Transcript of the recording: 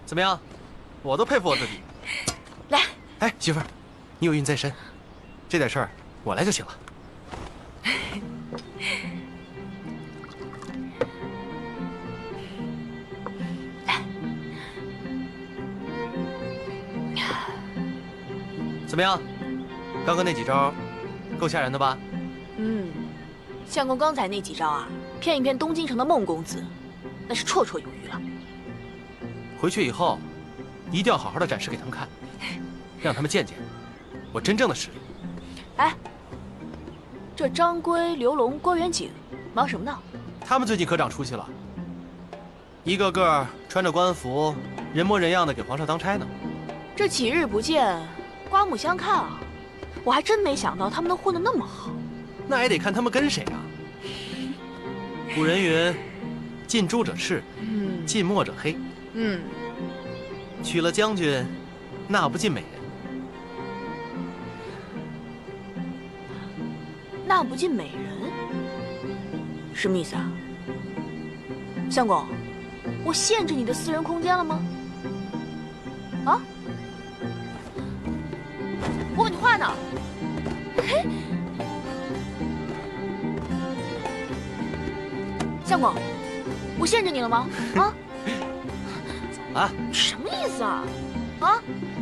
怎么样？我都佩服我自己。 来， 哎，媳妇儿，你有孕在身，这点事儿我来就行了。怎么样？刚刚那几招，够吓人的吧？ 相公刚才那几招啊，骗一骗东京城的孟公子，那是绰绰有余了。 回去以后，一定要好好的展示给他们看，让他们见见我真正的实力。 哎，这张圭、刘龙、郭元景忙什么呢？ 他们最近可长出息了，一个个穿着官服，人模人样的给皇上当差呢。 这几日不见，刮目相看啊！我还真没想到他们能混得那么好。 那也得看他们跟谁啊。古人云：“近朱者赤，近墨者黑。”娶了将军，纳不尽美人。 纳不尽美人，什么意思啊？相公，我限制你的私人空间了吗？啊？我问你话呢。嘿，相公，我限制你了吗？啊？ 啊？ 什么意思啊？啊？